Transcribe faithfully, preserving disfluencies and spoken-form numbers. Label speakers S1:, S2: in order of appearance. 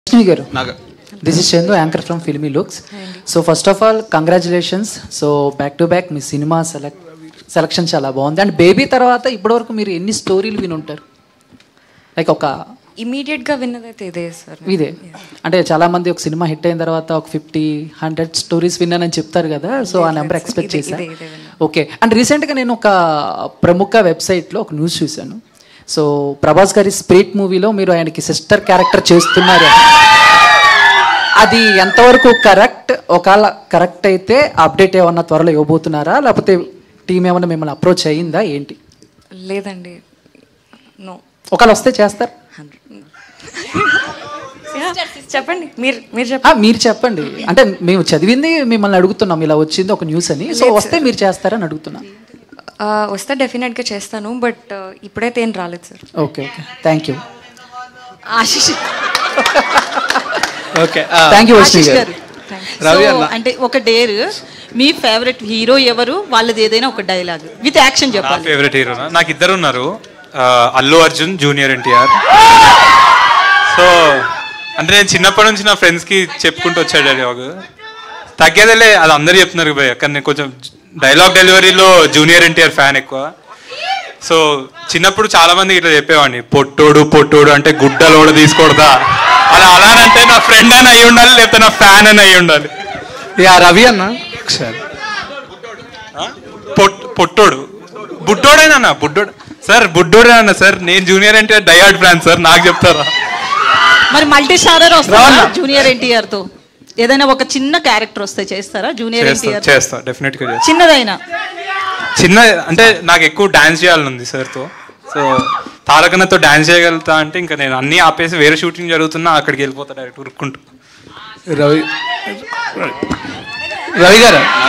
S1: Rashmi garu. This is Chendu, anchor from Filmy Looks. So first of all, congratulations. So back to back, మీ సినిమా select selection చాలా బాగుంది. And baby తర్వాత ఇప్పటివరకు మీరు ఎన్ని స్టోరీలు వినుంటారు? లైక్ ఒక
S2: ఇమీడియట్గా విన్నదైతే ఇదే సార్.
S1: ఇదే అంటే చాలా మంది ఒక సినిమా హిట్ అయిన తర్వాత ఒక ఫిఫ్టీ హండ్రెడ్ స్టోరీస్ విన్నానని చెప్తారు కదా, సో ఆ నెంబర్ ఎక్స్పెక్ట్ చేశాను. ఓకే. అండ్ రీసెంట్గా నేను ఒక ప్రముఖ వెబ్సైట్లో ఒక న్యూస్ చూశాను. సో ప్రభాస్ గారి స్పిరిట్ మూవీలో మీరు ఆయనకి సిస్టర్ క్యారెక్టర్ చేస్తున్నారు. అది ఎంతవరకు కరెక్ట్? ఒకవేళ కరెక్ట్ అయితే అప్డేట్ ఏమన్నా త్వరలో ఇవ్వబోతున్నారా, లేకపోతే టీం ఏమన్నా మిమ్మల్ని అప్రోచ్ అయ్యిందా ఏంటి?
S2: లేదండి, నో.
S1: ఒకవేళ వస్తే చేస్తారు?
S2: చెప్పండి, మీరు మీరు చెప్పండి.
S1: మీరు చెప్పండి. అంటే మేము చదివింది మిమ్మల్ని అడుగుతున్నాం, ఇలా వచ్చింది ఒక న్యూస్ అని. సో వస్తే మీరు చేస్తారని అడుగుతున్నా.
S2: వస్తే డెఫినెట్గా చేస్తాను, బట్ ఇప్పుడైతే ఏం రాలేదు sir.
S1: Okay okay, thank you.
S2: Ashish
S3: okay,
S1: thank you Ashish గారు.
S3: రవి అన్న,
S4: అంటే ఒక డేర్, మీ ఫేవరెట్ హీరో ఎవరు, వాళ్ళది ఏదైనా ఒక డైలాగ్ విత్ యాక్షన్ చెప్పాలి.
S3: ఫేవరెట్ హీరోనా? నాకు ఇద్దరు ఉన్నారు, అల్లు అర్జున్, జూనియర్ ఎన్టీఆర్. సో అంటే నేను చిన్నప్పటి నుంచి నా ఫ్రెండ్స్కి చెప్పుకుంటూ వచ్చాడు డైలాగ్. తగ్గేదేలే, అది అందరూ చెప్తున్నారు భయ్య, కానీ నేను కొంచెం డైలాగ్ డెలివరీలో జూనియర్ ఎన్టీఆర్ ఫ్యాన్ ఎక్కువ. సో చిన్నప్పుడు చాలా మంది ఇట్లా చెప్పేవాడిని, పొట్టోడు పొట్టోడు అంటే గుడ్డలోడు తీసుకోడదా, అలా అలానంటే నా ఫ్రెండ్ అని అయి ఉండాలి, లేకపోతే నా ఫ్యాన్ అని అయి ఉండాలి.
S5: యా రవి అన్న ఒకసారి
S3: పొట్టోడు బుడ్డోడేనా? బుడ్డోడు సార్, బుడ్డోడేనా సార్? నేను junior NTR diehard fan sir, నాకు చెప్తారా?
S4: మరి మల్టీ స్టారర్ వస్తారా జూనియర్ ఎన్టీఆర్ తో? ఏదైనా ఒక చిన్న క్యారెక్టర్ వస్తే చేస్తారా జూనియర్ ఎన్టీఆర్?
S3: చేస్తా, డెఫినెట్ గా.
S4: చిన్నదైనా
S3: చిన్న అంటే నాకు ఎక్కువ డాన్స్ చేయాలని ఉంది సార్తో. సో తారకన్నతో డాన్స్ చేయగలుగుతా అంటే ఇంకా నేను అన్నీ ఆపేసి వేరే షూటింగ్ జరుగుతున్నా అక్కడికి వెళ్ళిపోతా డైరెక్ట్ ఉరుక్కుంటూ.
S5: రవి రవి గారు